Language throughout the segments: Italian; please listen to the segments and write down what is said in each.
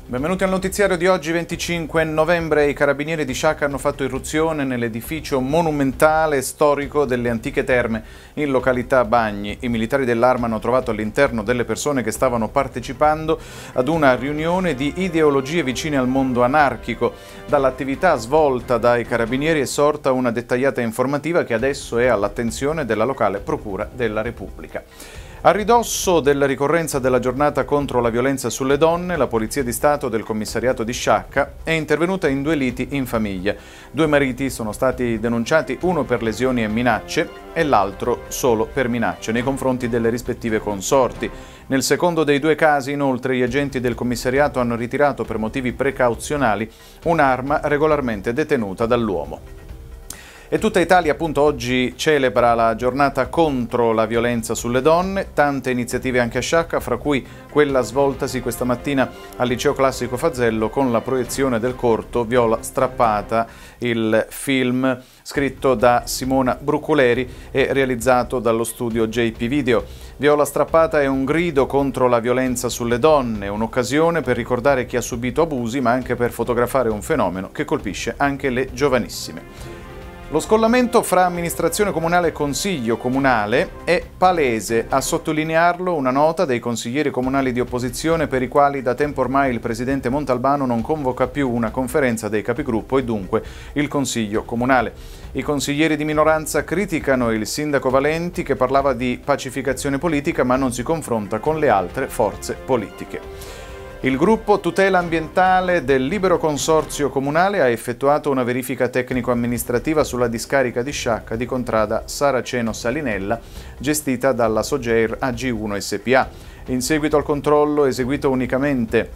Benvenuti al notiziario di oggi 25 novembre. I carabinieri di Sciacca hanno fatto irruzione nell'edificio monumentale storico delle antiche terme in località Bagni. I militari dell'Arma hanno trovato all'interno delle persone che stavano partecipando ad una riunione di ideologie vicine al mondo anarchico. Dall'attività svolta dai carabinieri è sorta una dettagliata informativa che adesso è all'attenzione della locale Procura della Repubblica. A ridosso della ricorrenza della giornata contro la violenza sulle donne, la Polizia di Stato del Commissariato di Sciacca è intervenuta in 2 liti in famiglia. 2 mariti sono stati denunciati, uno per lesioni e minacce e l'altro solo per minacce nei confronti delle rispettive consorti. Nel secondo dei 2 casi, inoltre, gli agenti del commissariato hanno ritirato per motivi precauzionali un'arma regolarmente detenuta dall'uomo. E tutta Italia appunto oggi celebra la giornata contro la violenza sulle donne, tante iniziative anche a Sciacca, fra cui quella svoltasi questa mattina al Liceo Classico Fazello con la proiezione del corto Viola Strappata, il film scritto da Simona Bruculeri e realizzato dallo studio JP Video. Viola Strappata è un grido contro la violenza sulle donne, un'occasione per ricordare chi ha subito abusi, ma anche per fotografare un fenomeno che colpisce anche le giovanissime. Lo scollamento fra amministrazione comunale e consiglio comunale è palese, a sottolinearlo una nota dei consiglieri comunali di opposizione per i quali da tempo ormai il presidente Montalbano non convoca più una conferenza dei capigruppo e dunque il consiglio comunale. I consiglieri di minoranza criticano il sindaco Valenti che parlava di pacificazione politica ma non si confronta con le altre forze politiche. Il gruppo Tutela Ambientale del Libero Consorzio Comunale ha effettuato una verifica tecnico-amministrativa sulla discarica di Sciacca di contrada Saraceno Salinella, gestita dalla Sogeir AG1 SPA. In seguito al controllo eseguito unitamente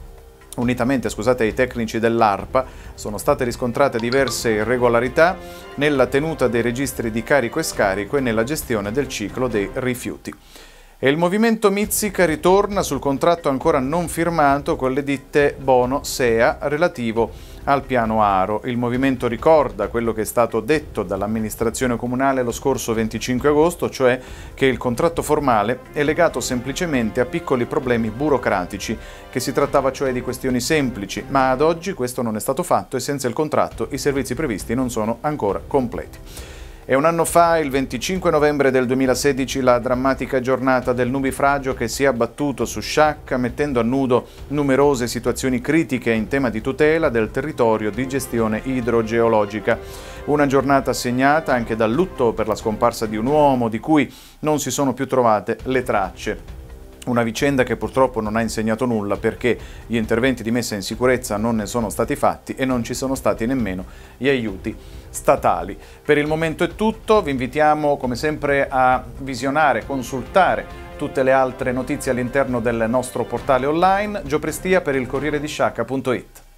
ai tecnici dell'ARPA, sono state riscontrate diverse irregolarità nella tenuta dei registri di carico e scarico e nella gestione del ciclo dei rifiuti. E il movimento Mizzica ritorna sul contratto ancora non firmato con le ditte Bono Sea relativo al piano Aro. Il movimento ricorda quello che è stato detto dall'amministrazione comunale lo scorso 25 agosto, cioè che il contratto formale è legato semplicemente a piccoli problemi burocratici, che si trattava cioè di questioni semplici, ma ad oggi questo non è stato fatto e senza il contratto i servizi previsti non sono ancora completi. E un anno fa, il 25 novembre del 2016, la drammatica giornata del nubifragio che si è abbattuto su Sciacca, mettendo a nudo numerose situazioni critiche in tema di tutela del territorio di gestione idrogeologica. Una giornata segnata anche dal lutto per la scomparsa di un uomo di cui non si sono più trovate le tracce. Una vicenda che purtroppo non ha insegnato nulla perché gli interventi di messa in sicurezza non ne sono stati fatti e non ci sono stati nemmeno gli aiuti statali. Per il momento è tutto, vi invitiamo come sempre a visionare, consultare tutte le altre notizie all'interno del nostro portale online. Gio Prestia per il Corriere di Sciacca.it.